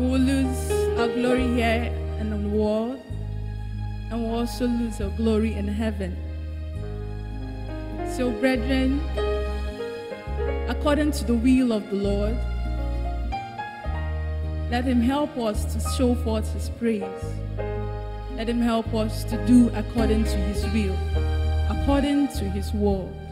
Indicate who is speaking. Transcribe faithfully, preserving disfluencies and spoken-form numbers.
Speaker 1: we will lose our glory here and on the world, and we'll also lose our glory in heaven. So, brethren, according to the will of the Lord, let him help us to show forth his praise. Let him help us to do according to his will, according to his word.